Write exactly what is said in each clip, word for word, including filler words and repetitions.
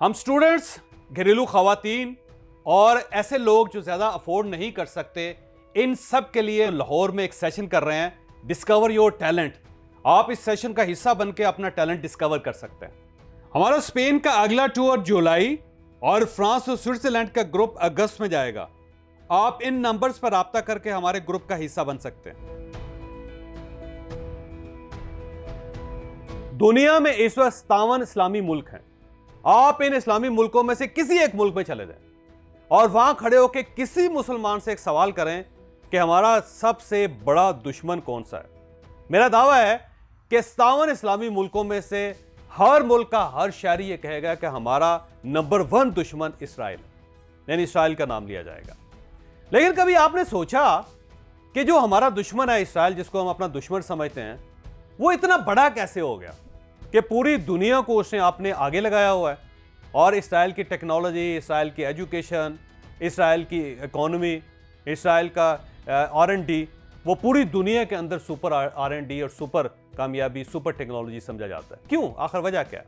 हम स्टूडेंट्स, घरेलू खवातीन और ऐसे लोग जो ज़्यादा अफोर्ड नहीं कर सकते, इन सब के लिए लाहौर में एक सेशन कर रहे हैं, डिस्कवर योर टैलेंट। आप इस सेशन का हिस्सा बन के अपना टैलेंट डिस्कवर कर सकते हैं। हमारा स्पेन का अगला टूर जुलाई और फ्रांस और स्विट्जरलैंड का ग्रुप अगस्त में जाएगा। आप इन नंबर्स पर राब्ता करके हमारे ग्रुप का हिस्सा बन सकते हैं। दुनिया में इस वक्त सत्तावन इस्लामी मुल्क हैं। आप इन इस्लामी मुल्कों में से किसी एक मुल्क में चले जाएं और वहां खड़े होकर किसी मुसलमान से एक सवाल करें कि हमारा सबसे बड़ा दुश्मन कौन सा है। मेरा दावा है कि सत्तावन इस्लामी मुल्कों में से हर मुल्क का हर शहरी ये कहेगा कि हमारा नंबर वन दुश्मन इसराइल, यानी इसराइल का नाम लिया जाएगा। लेकिन कभी आपने सोचा कि जो हमारा दुश्मन है इसराइल, जिसको हम अपना दुश्मन समझते हैं, वो इतना बड़ा कैसे हो गया कि पूरी दुनिया को उसने आपने आगे लगाया हुआ है और इसराइल की टेक्नोलॉजी, इसराइल की एजुकेशन, इसराइल की इकोनॉमी, इसराइल का आर एंड डी, वो पूरी दुनिया के अंदर सुपर आर एंड डी और सुपर कामयाबी, सुपर टेक्नोलॉजी समझा जाता है। क्यों? आखिर वजह क्या है?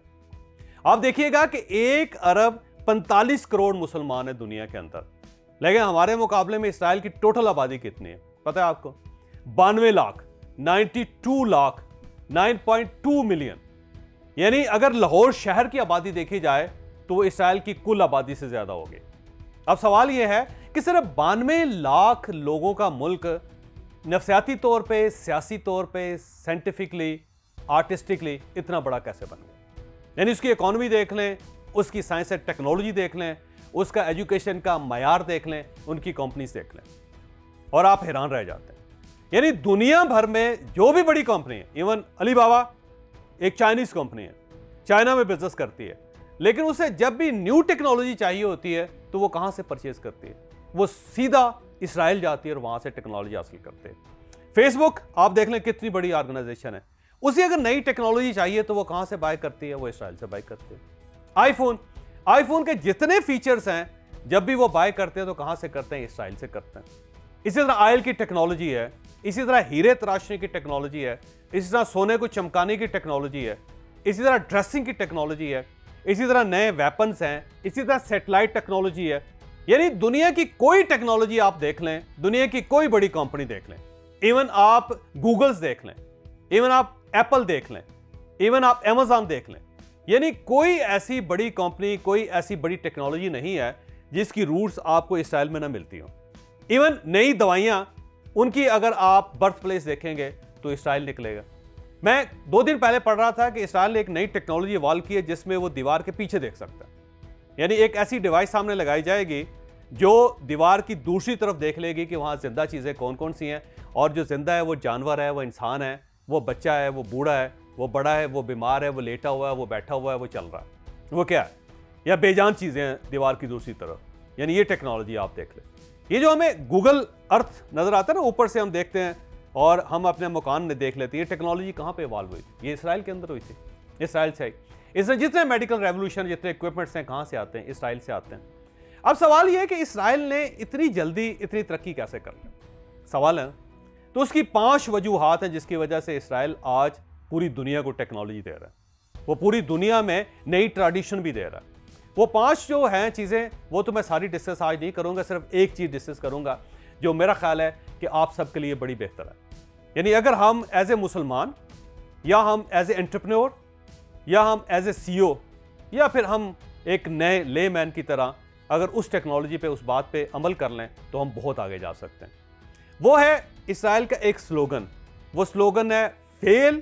आप देखिएगा कि एक अरब पैंतालीस करोड़ मुसलमान है दुनिया के अंदर, लेकिन हमारे मुकाबले में इसराइल की टोटल आबादी कितनी है पता है आपको? बानवे lakh, ninety two lakh, nine point two million. यानी अगर लाहौर शहर की आबादी देखी जाए तो वो इसराइल की कुल आबादी से ज्यादा होगी। अब सवाल यह है कि सिर्फ बानवे लाख लोगों का मुल्क नफसियाती तौर पे, सियासी तौर पे, साइंटिफिकली, आर्टिस्टिकली इतना बड़ा कैसे बन गया? यानी उसकी इकोनॉमी देख लें, उसकी साइंस एंड टेक्नोलॉजी देख लें, उसका एजुकेशन का मयार देख लें, उनकी कंपनीज देख लें और आप हैरान रह जाते हैं। यानी दुनिया भर में जो भी बड़ी कंपनी है, इवन अलीबाबा एक चाइनीज कंपनी है, चाइना में बिजनेस करती है, लेकिन उसे जब भी न्यू टेक्नोलॉजी चाहिए होती है तो वो कहां से परचेज करती है? वो सीधा इसराइल जाती है और वहां से टेक्नोलॉजी हासिल करते हैं। फेसबुक आप देख लें कितनी बड़ी ऑर्गेनाइजेशन है, उसे अगर नई टेक्नोलॉजी चाहिए तो वो कहां से बाय करती है? वो इसराइल से बाय करती है। आईफोन आईफोन के जितने फीचर्स हैं, जब भी वो बाय करते हैं तो कहां से करते हैं? इसराइल से करते हैं। इसी तरह ऑयल की टेक्नोलॉजी है, इसी तरह हीरे तराशने की टेक्नोलॉजी है, इसी तरह सोने को चमकाने की टेक्नोलॉजी है, इसी तरह ड्रेसिंग की टेक्नोलॉजी है, इसी तरह नए वेपन्स हैं, इसी तरह सैटेलाइट टेक्नोलॉजी है। यानी दुनिया की कोई टेक्नोलॉजी आप देख लें, दुनिया की कोई बड़ी कंपनी देख लें, इवन आप गूगल्स देख लें, इवन आप एप्पल देख लें, इवन आप अमेज़न देख लें, यानी कोई ऐसी बड़ी कंपनी, कोई ऐसी बड़ी टेक्नोलॉजी नहीं है जिसकी रूट्स आपको इसराइल में ना मिलती हो। इवन नई दवाइयां, उनकी अगर आप बर्थ प्लेस देखेंगे तो इसराइल निकलेगा। मैं दो दिन पहले पढ़ रहा था कि इसराइल ने एक नई टेक्नोलॉजी इवॉल्व की है जिसमें वो दीवार के पीछे देख सकता है। यानी एक ऐसी डिवाइस सामने लगाई जाएगी जो दीवार की दूसरी तरफ देख लेगी कि वहां जिंदा चीजें कौन कौन सी हैं, और जो जिंदा है वो जानवर है, वो इंसान है, वो बच्चा है, वो बूढ़ा है, वो बड़ा है, वो बीमार है, वो लेटा हुआ है, वो बैठा हुआ है, वो चल रहा है, वो क्या है, या बेजान चीजें हैं दीवार की दूसरी तरफ। यानी ये टेक्नोलॉजी आप देख लें। ये जो हमें गूगल अर्थ नजर आता है ना, ऊपर से हम देखते हैं और हम अपने मकान में देख लेते हैं, ये टेक्नोलॉजी कहां पे इवॉल्व हुई थी? ये इसराइल के अंदर हुई थी, इसराइल से आई। इसमें जितने मेडिकल रेवोल्यूशन, जितने इक्विपमेंट्स हैं, कहां से आते हैं? इसराइल से आते हैं। अब सवाल ये है कि इसराइल ने इतनी जल्दी इतनी तरक्की कैसे कर ली? सवाल है। तो उसकी पांच वजूहात हैं जिसकी वजह से इसराइल आज पूरी दुनिया को टेक्नोलॉजी दे रहा है, वो पूरी दुनिया में नई ट्रेडिशन भी दे रहा है। वो पांच जो हैं चीज़ें, वो तो मैं सारी डिस्कस आज नहीं करूंगा, सिर्फ एक चीज़ डिस्कस करूंगा जो मेरा ख्याल है कि आप सबके लिए बड़ी बेहतर है। यानी अगर हम एज ए मुसलमान, या हम एज ए एंटरप्रेन्योर, या हम एज ए सीईओ, या फिर हम एक नए लेमैन की तरह अगर उस टेक्नोलॉजी पे, उस बात पे अमल कर लें तो हम बहुत आगे जा सकते हैं। वो है इसराइल का एक स्लोगन। वो स्लोगन है fail,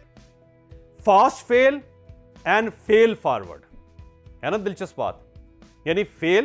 fast fail and fail forward. है ना दिलचस्प बात? यानी फेल,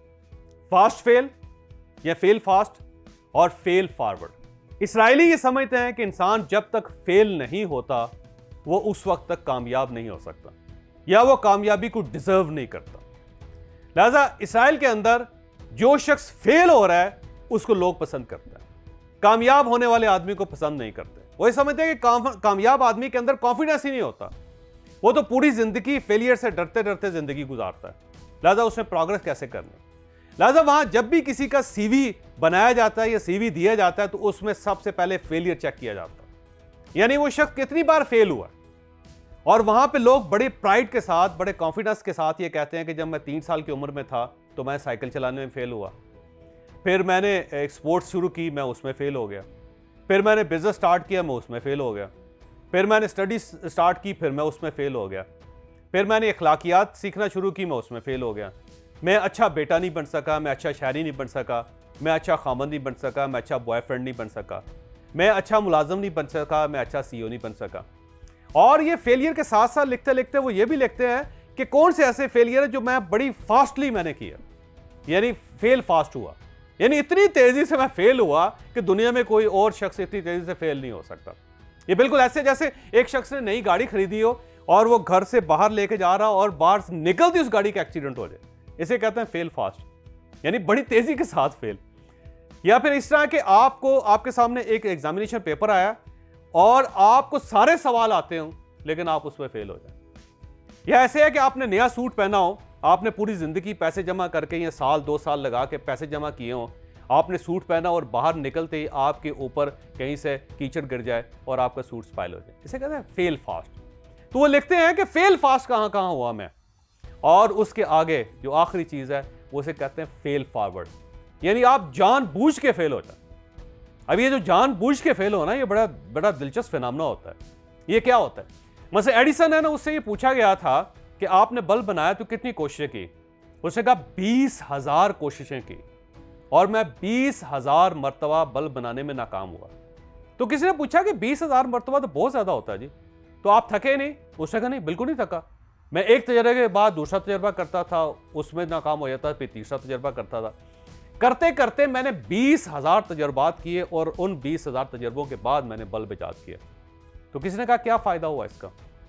फास्ट फेल, या फेल फास्ट और फेल फॉरवर्ड। इसराइली ये समझते हैं कि इंसान जब तक फेल नहीं होता वो उस वक्त तक कामयाब नहीं हो सकता, या वो कामयाबी को डिजर्व नहीं करता। लिहाजा इसराइल के अंदर जो शख्स फेल हो रहा है उसको लोग पसंद करते हैं, कामयाब होने वाले आदमी को पसंद नहीं करते। वो ये समझते हैं कि काम, कामयाब आदमी के अंदर कॉन्फिडेंस ही नहीं होता, वो तो पूरी जिंदगी फेलियर से डरते डरते जिंदगी गुजारता है। लिहाजा उसने प्रोग्रेस कैसे करनी? लिहाजा वहां जब भी किसी का सीवी बनाया जाता है या सीवी दिया जाता है तो उसमें सबसे पहले फेलियर चेक किया जाता है, यानी वो शख्स कितनी बार फेल हुआ और वहां पे लोग बड़े प्राइड के साथ, बड़े कॉन्फिडेंस के साथ ये कहते हैं कि जब मैं तीन साल की उम्र में था तो मैं साइकिल चलाने में फेल हुआ, फिर मैंने एक स्पोर्ट्स शुरू की, मैं उसमें फेल हो गया, फिर मैंने बिजनेस स्टार्ट किया, मैं उसमें फेल हो गया, फिर मैंने स्टडी स्टार्ट की, फिर मैं उसमें फेल हो गया, फिर मैंने अखलाकियात सीखना शुरू की, मैं उसमें फेल हो गया, मैं अच्छा बेटा नहीं बन सका, मैं अच्छा शायरी नहीं बन सका, मैं अच्छा खामन नहीं बन सका, मैं अच्छा बॉयफ्रेंड नहीं बन सका, मैं अच्छा मुलाजिम नहीं बन सका, मैं अच्छा सीईओ नहीं बन सका। और ये फेलियर के साथ साथ लिखते लिखते वो ये भी लिखते हैं कि कौन से ऐसे फेलियर है जो मैं बड़ी फास्टली मैंने किया, यानी फेल फास्ट हुआ, यानी इतनी तेजी से मैं फेल हुआ कि दुनिया में कोई और शख्स इतनी तेजी से फेल नहीं हो सकता। ये बिल्कुल ऐसे जैसे एक शख्स ने नई गाड़ी खरीदी हो और वो घर से बाहर लेके जा रहा और बाहर से निकलती उस गाड़ी का एक्सीडेंट हो जाए, इसे कहते हैं फेल फास्ट, यानी बड़ी तेजी के साथ फेल। या फिर इस तरह के आपको आपके सामने एक एग्जामिनेशन पेपर आया और आपको सारे सवाल आते हो लेकिन आप उसमें फेल हो जाए। या ऐसे है कि आपने नया सूट पहना हो, आपने पूरी जिंदगी पैसे जमा करके या साल दो साल लगा के पैसे जमा किए हो, आपने सूट पहना और बाहर निकलते ही आपके ऊपर कहीं से कीचड़ गिर जाए और आपका सूट स्पाइल हो जाए, इसे कहते हैं फेल फास्ट। तो वो लिखते हैं कि फेल फास्ट कहां कहां हुआ मैं, और उसके आगे जो आखिरी चीज है वो उसे कहते हैं फेल फॉरवर्ड, यानी आप जानबूझ के फेल हो जाए। अब ये जो जानबूझ के फेल होना, ये बड़ा बड़ा दिलचस्प फिनोमेना होता है। ये क्या होता है? मतलब एडिसन है ना, उससे ये पूछा गया था कि आपने बल्ब बनाया तो कितनी कोशिशें की, उसने कहा बीस हजार कोशिशें की और मैं बीस हजार मरतबा बल्ब बनाने में नाकाम हुआ। तो किसी ने पूछा कि बीस हजार मरतबा तो बहुत ज्यादा होता है जी, तो आप थके नहीं? उसने कहा नहीं, बिल्कुल नहीं थका, मैं एक तजर्बे के बाद दूसरा तजर्बा करता था, उसमें नाकाम हो जाता, फिर तीसरा तजर्बा करता था, करते करते मैंने बीस हजार तजर्बात किए और उन बीस हजार तजर्बों के बाद मैंने बल्ब इजाद किया। तो किसी ने कहा क्या फायदा हुआ इसका?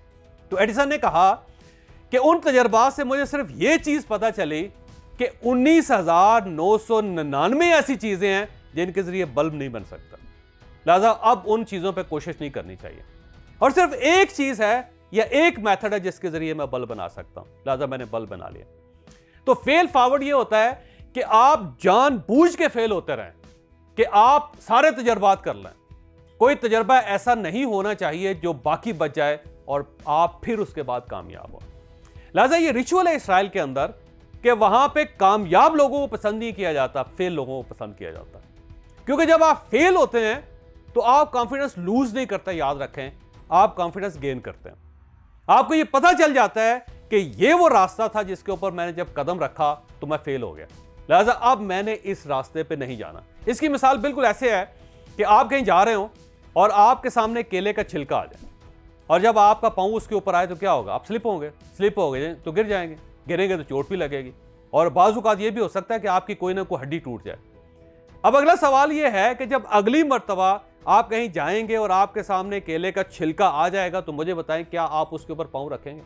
तो एडिसन ने कहा कि उन तजर्बात से मुझे सिर्फ यह चीज पता चली कि उन्नीस हजार नौ सौ निन्यानवे ऐसी चीजें हैं जिनके जरिए बल्ब नहीं बन सकता, लिहाजा अब उन चीजों पर कोशिश नहीं करनी चाहिए, और सिर्फ एक चीज है या एक मेथड है जिसके जरिए मैं बल्ब बना सकता हूं, लिहाजा मैंने बल्ब बना लिया। तो फेल फॉरवर्ड यह होता है कि आप जानबूझ के फेल होते रहें, कि आप सारे तजर्बात कर लें, कोई तजर्बा ऐसा नहीं होना चाहिए जो बाकी बच जाए और आप फिर उसके बाद कामयाब हो। लिहाजा ये रिचुअल है इसराइल के अंदर कि वहां पे कामयाब लोगों को पसंद नहीं किया जाता, फेल लोगों को पसंद किया जाता, क्योंकि जब आप फेल होते हैं तो आप कॉन्फिडेंस लूज नहीं करते, याद रखें, आप कॉन्फिडेंस गेन करते हैं। आपको ये पता चल जाता है कि ये वो रास्ता था जिसके ऊपर मैंने जब कदम रखा तो मैं फेल हो गया, लिहाजा अब मैंने इस रास्ते पे नहीं जाना। इसकी मिसाल बिल्कुल ऐसे है कि आप कहीं जा रहे हो और आपके सामने केले का छिलका आ जाए और जब आपका पांव उसके ऊपर आए तो क्या होगा? आप स्लिप होंगे, स्लिप हो गए तो गिर जाएंगे, गिरेंगे तो चोट भी लगेगी, और बाज़-औक़ात ये भी हो सकता है कि आपकी कोई ना कोई हड्डी टूट जाए। अब अगला सवाल ये है कि जब अगली मर्तबा आप कहीं जाएंगे और आपके सामने केले का छिलका आ जाएगा तो मुझे बताएं, क्या आप उसके ऊपर पांव रखेंगे?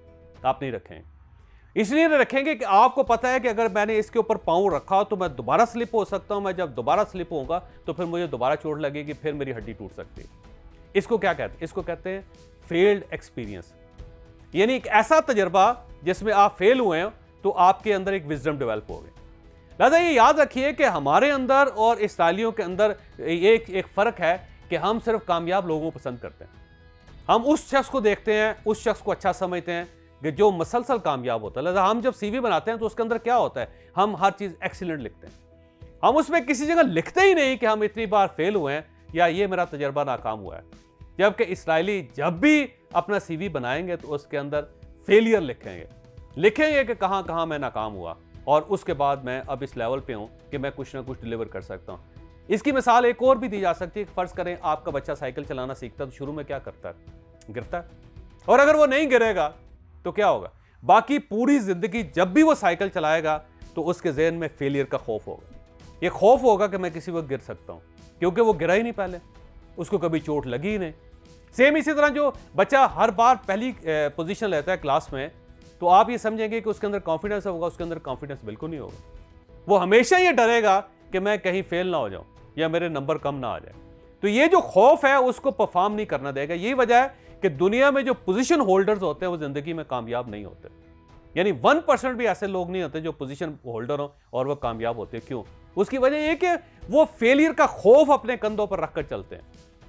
आप नहीं रखेंगे। इसलिए नहीं रखेंगे कि आपको पता है कि अगर मैंने इसके ऊपर पांव रखा तो मैं दोबारा स्लिप हो सकता हूं, मैं जब दोबारा स्लिप होऊंगा तो फिर मुझे दोबारा चोट लगेगी, फिर मेरी हड्डी टूट सकती है। इसको क्या कहते हैं? इसको कहते हैं फेल्ड एक्सपीरियंस, यानी एक ऐसा तजर्बा जिसमें आप फेल हुए हैं तो आपके अंदर एक विजडम डेवलप हो गई। लिहाजा ये याद रखिए कि हमारे अंदर और इसराइलियों के अंदर एक एक फर्क है कि हम सिर्फ कामयाब लोगों को पसंद करते हैं। हम उस शख्स को देखते हैं, उस शख्स को अच्छा समझते हैं कि जो मसलसल कामयाब होता है। लिहाजा हम जब सीवी बनाते हैं तो उसके अंदर क्या होता है? हम हर चीज एक्सीलेंट लिखते हैं, हम उसमें किसी जगह लिखते ही नहीं कि हम इतनी बार फेल हुए हैं या ये मेरा तजर्बा नाकाम हुआ है। जबकि इसराइली जब भी अपना सीवी बनाएंगे तो उसके अंदर फेलियर लिखेंगे, लिखेंगे कि कहां कहां मैं नाकाम हुआ और उसके बाद मैं अब इस लेवल पे हूं कि मैं कुछ ना कुछ डिलीवर कर सकता हूं। इसकी मिसाल एक और भी दी जा सकती है। फर्ज करें आपका बच्चा साइकिल चलाना सीखता है तो शुरू में क्या करता है? गिरता है, और अगर वो नहीं गिरेगा तो क्या होगा? बाकी पूरी जिंदगी जब भी वो साइकिल चलाएगा तो उसके ज़हन में फेलियर का खौफ होगा। ये खौफ होगा कि मैं किसी वक्त गिर सकता हूं, क्योंकि वो गिरा ही नहीं, पहले उसको कभी चोट लगी ही नहीं। सेम इसी तरह जो बच्चा हर बार पहली पोजीशन लेता है क्लास में, तो आप ये समझेंगे कि उसके अंदर कॉन्फिडेंस होगा, उसके अंदर कॉन्फिडेंस बिल्कुल नहीं होगा। वो हमेशा ये डरेगा कि मैं कहीं फेल ना हो जाऊं या मेरे नंबर कम ना आ जाए। तो ये जो खौफ है उसको परफॉर्म नहीं करना देगा। यही वजह है कि दुनिया में जो पोजीशन होल्डर्स होते हैं वो जिंदगी में कामयाब नहीं होते, यानी वन परसेंट भी ऐसे लोग नहीं होते जो पोजीशन होल्डर हो और वो कामयाब होते। क्यों? उसकी वजह यह कि वो फेलियर का खौफ अपने कंधों पर रखकर चलते हैं।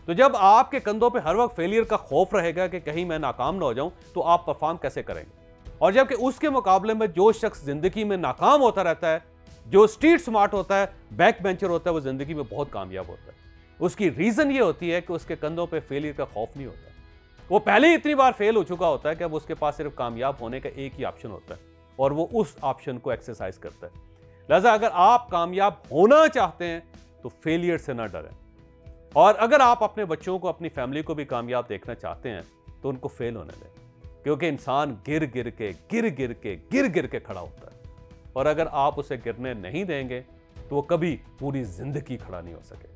तो जब आपके कंधों पे हर वक्त फेलियर का खौफ रहेगा कि कहीं मैं नाकाम ना हो जाऊं, तो आप परफॉर्म कैसे करेंगे? और जबकि उसके मुकाबले में जो शख्स जिंदगी में नाकाम होता रहता है, जो स्ट्रीट स्मार्ट होता है, बैक बेंचर होता है, वो जिंदगी में बहुत कामयाब होता है। उसकी रीजन ये होती है कि उसके कंधों पे फेलियर का खौफ नहीं होता। वो पहले ही इतनी बार फेल हो चुका होता है कि अब उसके पास सिर्फ कामयाब होने का एक ही ऑप्शन होता है और वो उस ऑप्शन को एक्सरसाइज करता है। लिहाजा अगर आप कामयाब होना चाहते हैं तो फेलियर से ना डरें, और अगर आप अपने बच्चों को, अपनी फैमिली को भी कामयाब देखना चाहते हैं तो उनको फेल होने दें, क्योंकि इंसान गिर गिर के गिर गिर के गिर गिर के खड़ा होता है, और अगर आप उसे गिरने नहीं देंगे तो वो कभी पूरी जिंदगी खड़ा नहीं हो सके।